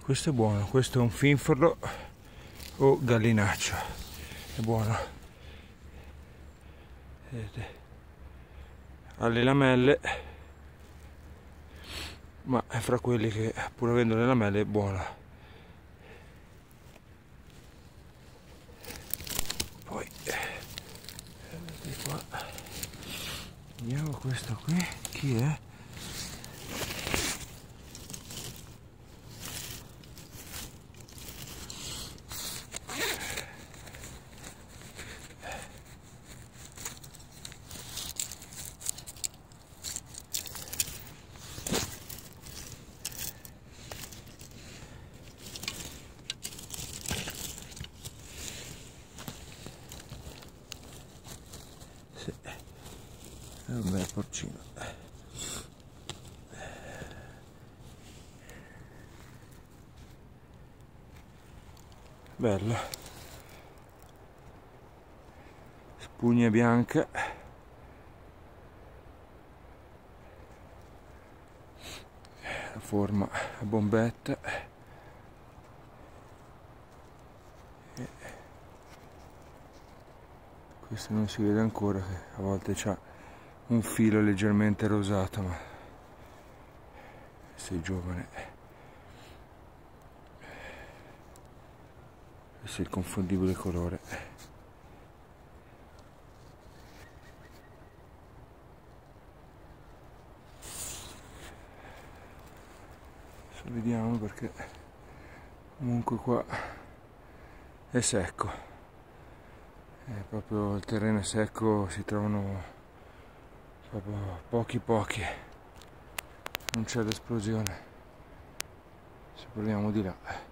Questo è buono, questo è un finforlo o gallinaccio, è buono. Vedete? Ha le lamelle, ma è fra quelli che pur avendo le lamelle è buona. Poi vedete qua, vediamo questo qui, chi è? Sì, è un bel porcino. Bello. Spugne bianche. La forma a bombetta. Questo non si vede ancora, che a volte c'ha un filo leggermente rosato, ma sei giovane. Questo è il confondibile colore. Adesso vediamo, perché comunque qua è secco. Proprio il terreno è secco, si trovano proprio pochi, non c'è l'esplosione. Se proviamo di là.